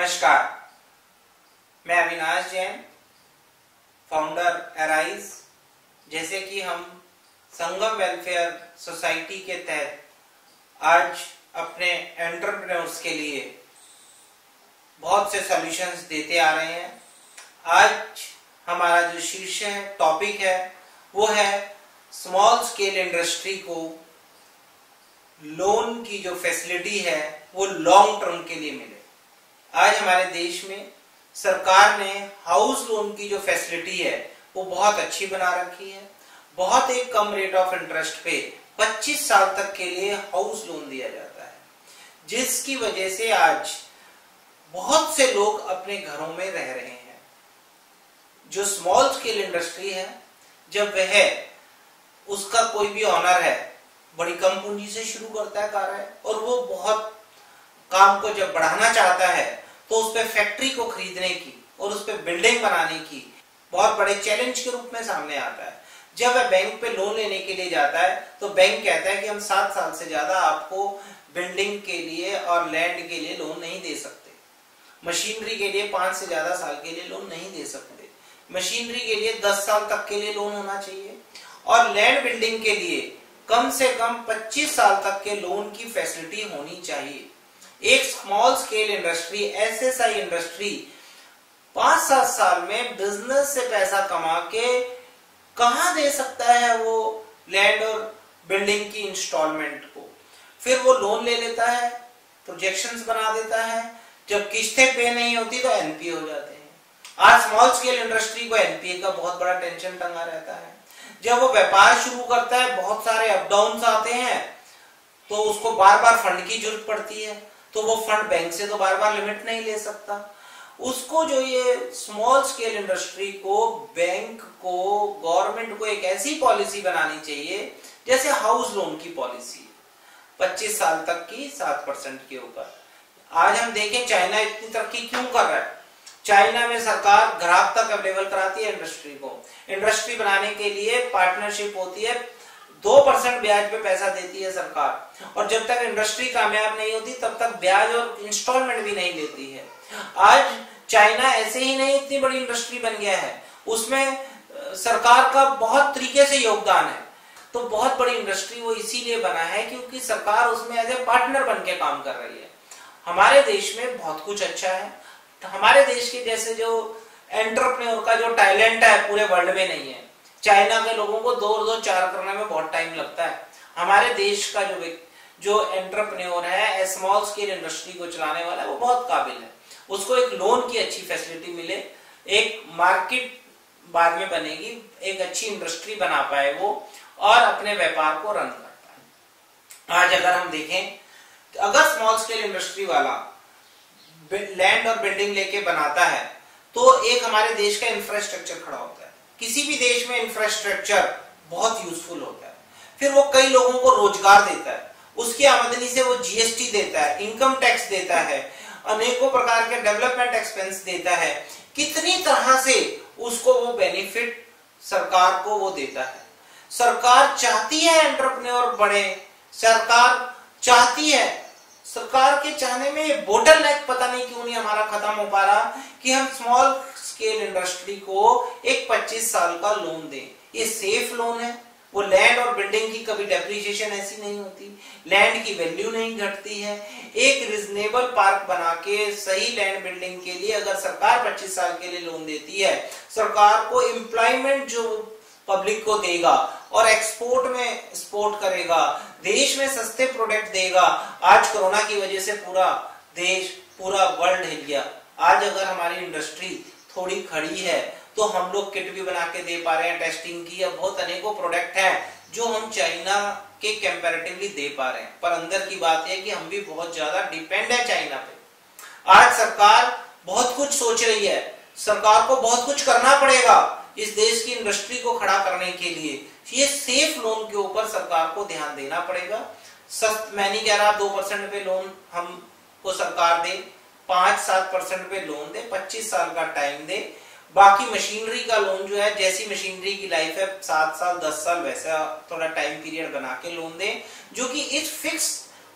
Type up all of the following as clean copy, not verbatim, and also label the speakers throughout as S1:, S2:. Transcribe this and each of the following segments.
S1: नमस्कार, मैं Avinash Jain, founder arise. जैसे कि हम संगम वेलफेयर सोसाइटी के तहत आज अपने एंटरप्रेन्योर्स के लिए बहुत से सॉल्यूशंस देते आ रहे हैं। आज हमारा जो शीर्ष टॉपिक है वो है स्मॉल स्केल इंडस्ट्री को लोन की जो फैसिलिटी है वो लॉन्ग टर्म के लिए मिले। आज हमारे देश में सरकार ने हाउस लोन की जो फैसिलिटी है वो बहुत अच्छी बना रखी है। बहुत एक कम रेट ऑफ इंटरेस्ट पे 25 साल तक के लिए हाउस लोन दिया जाता है, जिसकी वजह से आज बहुत से लोग अपने घरों में रह रहे हैं। जो स्मॉल स्केल इंडस्ट्री है, जब वह उसका कोई भी ऑनर है बड़ी कम पूंजी से शुरू करता है कार्य, और वो बहुत काम को जब बढ़ाना चाहता है तो उस पर फैक्ट्री को खरीदने की और उस पर बिल्डिंग बनाने की बहुत बड़े चैलेंज के रूप में सामने आता है। जब वह बैंक पे लोन लेने के लिए जाता है तो बैंक कहता है कि हम 7 साल से ज्यादा आपको बिल्डिंग के लिए और लैंड के लिए लोन नहीं दे सकते, मशीनरी के लिए 5 से ज्यादा साल के लिए लोन नहीं दे सकते, मशीनरी के लिए 10 साल तक के लिए लोन होना चाहिए, और लैंड बिल्डिंग के लिए कम से कम 25 साल तक के लोन की फैसिलिटी होनी चाहिए। एक small scale industry, SSI industry 5-7 साल में बिजनेस से पैसा कमा के कहां दे सकता है वो लैंड और बिल्डिंग की इंस्टॉलमेंट को। फिर वो लोन ले लेता है, प्रोजेक्शंस बना देता है, जब किस्तें पे नहीं होती तो एनपीए हो जाते हैं। आज स्मॉल स्केल इंडस्ट्री को एनपीए का बहुत बड़ा टेंशन टंगा रहता है। जब वो व्यापार शुरू करता है, बहुत सारे अप डाउन आते हैं, तो उसको बार बार फंड की जरूरत पड़ती है, तो वो फंड बैंक से तो बार बार लिमिट नहीं ले सकता। उसको जो ये स्मॉल स्केल इंडस्ट्री को, बैंक को, गवर्नमेंट को एक ऐसी पॉलिसी बनानी चाहिए जैसे हाउस लोन की पॉलिसी, 25 साल तक की 7% के ऊपर। आज हम देखें चाइना इतनी तरक्की क्यों कर रहा है। चाइना में सरकार ग्राहक तक अवेलेबल कराती है इंडस्ट्री को। इंडस्ट्री बनाने के लिए पार्टनरशिप होती है, 2% ब्याज पे पैसा देती है सरकार, और जब तक इंडस्ट्री कामयाब नहीं होती तब तक ब्याज और इंस्टॉलमेंट भी नहीं लेती है। आज चाइना ऐसे ही नहीं इतनी बड़ी इंडस्ट्री बन गया है, उसमें सरकार का बहुत तरीके से योगदान है। तो बहुत बड़ी इंडस्ट्री वो इसीलिए बना है क्योंकि सरकार उसमें एज ए पार्टनर बन के काम कर रही है। हमारे देश में बहुत कुछ अच्छा है। हमारे देश के जैसे जो एंटरप्रेन्योर का जो टैलेंट है पूरे वर्ल्ड में नहीं है। चाइना के लोगों को 2 और 2 4 करने में बहुत टाइम लगता है। हमारे देश का जो एंटरप्रेन्योर है, स्मॉल स्केल इंडस्ट्री को चलाने वाला है, वो बहुत काबिल है। उसको एक लोन की अच्छी फैसिलिटी मिले, एक मार्केट बाद में बनेगी, एक अच्छी इंडस्ट्री बना पाए वो, और अपने व्यापार को रन कर पाए। आज अगर हम देखें, अगर स्मॉल स्केल इंडस्ट्री वाला लैंड और बिल्डिंग लेके बनाता है तो एक हमारे देश का इंफ्रास्ट्रक्चर खड़ा होता है। किसी भी देश में इंफ्रास्ट्रक्चर बहुत यूजफुल होता है। फिर वो कई लोगों को रोजगार देता है, उसकी आमदनी से वो जीएसटी देता है, इनकम टैक्स देता है, अनेकों प्रकार के डेवलपमेंट एक्सपेंस देता है। कितनी तरह से उसको वो बेनिफिट सरकार को वो देता है। सरकार चाहती है एंटरप्रेन्योर बढ़े, सरकार चाहती है, सरकार के चाहने में ये बोटलनेक पता नहीं क्यों नहीं हमारा खत्म हो पा रहा कि हम स्मॉल स्केल इंडस्ट्री को एक 25 साल का लोन दें। ये सेफ लोन है। वो लैंड और बिल्डिंग की कभी डेप्रिसिएशन ऐसी नहीं होती, लैंड की वैल्यू नहीं घटती है। एक रिजनेबल पार्क बना के सही लैंड बिल्डिंग के लिए अगर सरकार 25 साल के लिए लोन देती है, सरकार को एम्प्लॉयमेंट जो पब्लिक को देगा और एक्सपोर्ट में सपोर्ट करेगा, देश में सस्ते प्रोडक्ट देगा। आज कोरोना की वजह से पूरा देश, पूरा वर्ल्ड हिल गया। आज अगर हमारी इंडस्ट्री थोड़ी खड़ी है तो हम लोग किट भी बना के दे पा रहे हैं, टेस्टिंग की, अब बहुत अनेकों प्रोडक्ट हैं जो हम चाइना के कंपैरेटिवली दे पा रहे हैं। पर अंदर की बात है कि हम भी बहुत ज्यादा डिपेंड है चाइना पे। आज सरकार बहुत कुछ सोच रही है, सरकार को बहुत कुछ करना पड़ेगा इस देश की इंडस्ट्री को खड़ा करने के लिए। ये सेफ लोन के ऊपर सरकार को ध्यान देना पड़ेगा। मैं नहीं कह रहा 2% पे लोन हमको सरकार दे, 5-7% पे लोन दे, 25 साल का टाइम दे। बाकी मशीनरी का लोन जो है, जैसी मशीनरी की लाइफ है 7 साल 10 साल, वैसा थोड़ा टाइम पीरियड बना के लोन दे, जो कि इस फिक्स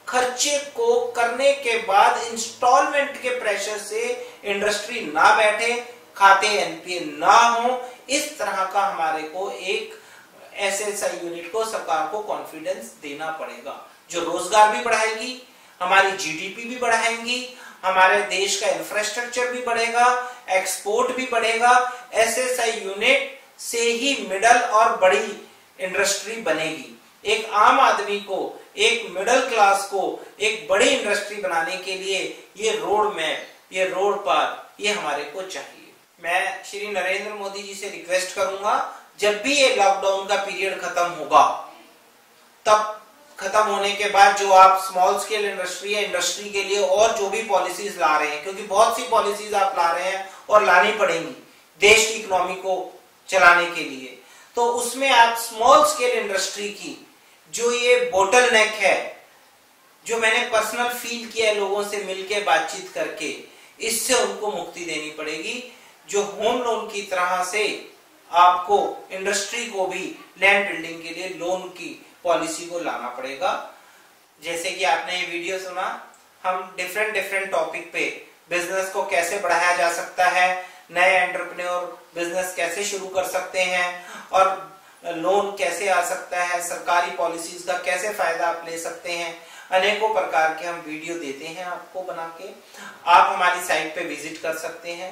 S1: खर्चे को करने के बाद इंस्टॉलमेंट के प्रेशर से इंडस्ट्री ना बैठे, खाते एनपीए ना हो, इस तरह का हमारे को एक एसएसआई यूनिट को, सरकार को कॉन्फिडेंस देना पड़ेगा, जो रोजगार भी बढ़ाएगी, हमारी जीडीपी भी बढ़ाएंगी, हमारे देश का इंफ्रास्ट्रक्चर भी बढ़ेगा, एक्सपोर्ट भी बढ़ेगा। एसएसआई यूनिट से ही मिडल और बड़ी इंडस्ट्री बनेगी। एक आम आदमी को, एक मिडिल क्लास को एक बड़ी इंडस्ट्री बनाने के लिए ये रोड मैप, ये रोड पार, ये हमारे को चाहिए। मैं श्री नरेंद्र मोदी जी से रिक्वेस्ट करूंगा, जब भी ये लॉकडाउन का पीरियड खत्म होगा, तब खत्म होने के बाद जो आप स्मॉल स्केल इंडस्ट्री है, इंडस्ट्री के लिए और जो भी पॉलिसीज ला रहे हैं, क्योंकि बहुत सी पॉलिसीज आप ला रहे हैं और लानी पड़ेंगी देश की इकोनॉमी को चलाने के लिए, तो उसमें आप स्मॉल स्केल इंडस्ट्री की जो ये बोटल नेक है, जो मैंने पर्सनल फील किया है लोगों से मिलकर बातचीत करके, इससे उनको मुक्ति देनी पड़ेगी। जो होम लोन की तरह से आपको इंडस्ट्री को भी लैंड बिल्डिंग के लिए लोन की पॉलिसी को लाना पड़ेगा। जैसे कि आपने ये वीडियो सुना, हम डिफरेंट टॉपिक पे बिजनेस को कैसे बढ़ाया जा सकता है, नए एंटरप्रेन्योर बिजनेस कैसे शुरू कर सकते हैं, और लोन कैसे आ सकता है, सरकारी पॉलिसीज का कैसे फायदा आप ले सकते हैं, अनेकों प्रकार के हम वीडियो देते हैं आपको बना के। आप हमारी साइट पे विजिट कर सकते हैं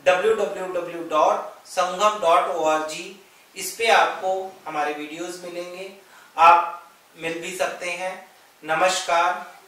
S1: www.sangam.org। इस पे आपको हमारे वीडियोस मिलेंगे, आप मिल भी सकते हैं। नमस्कार।